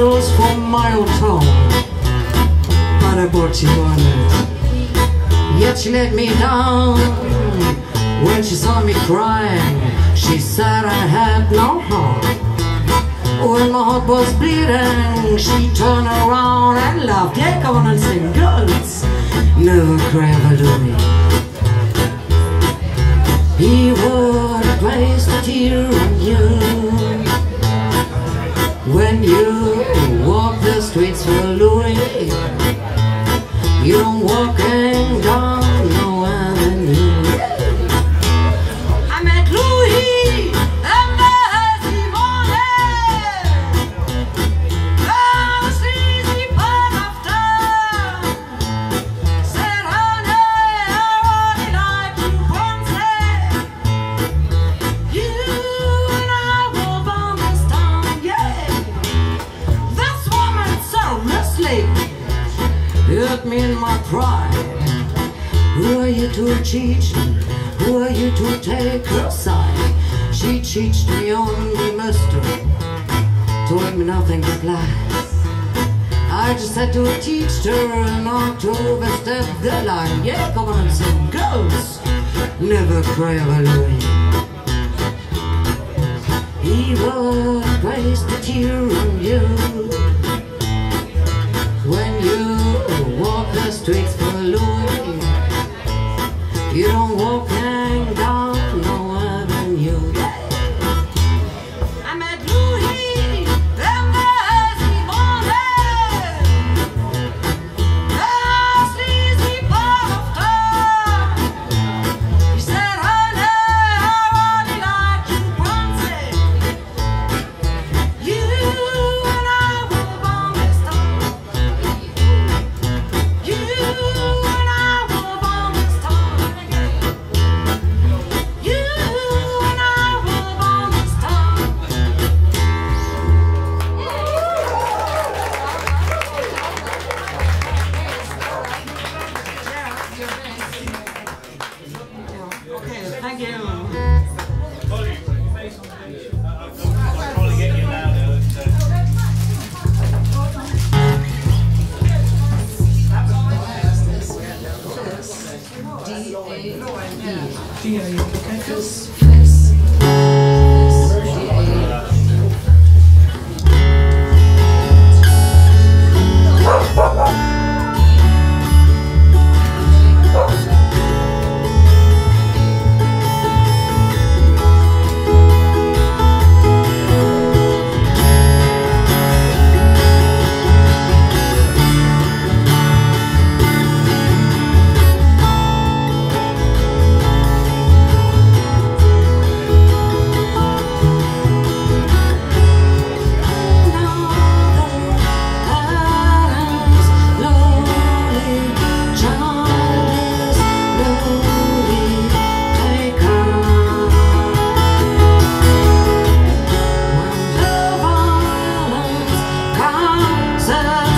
girls from my old town, but I bought you on it. Yet she let me down when she saw me crying. She said I had no heart. When my heart was bleeding, she turned around and laughed. Yeah, come on and sing, girls, never cry over me. He would waste a tear on you when you walk the streets for Louis. You don't walking down no avenue. I met Louis and the morning down the sleazy part of town. Said, honey, I really like you once. You and I were born this time, yeah. This woman seriously hurt me in my pride. Who are you to teach me? Who are you to take her side? She teached me only mystery, told me nothing but lies. I just had to teach her not to overstep the line. Yeah, come on and sing, girls, never cry over Louis. He would waste a tear on you when you walk the streets for Louis. You don't walk hang down no avenue. I met Louis and the morning down the sleazy part of town. He said, honey, I really like you once. You and I were born this time. You and I were born this time. You and I were born this time. Okay, thank you. Take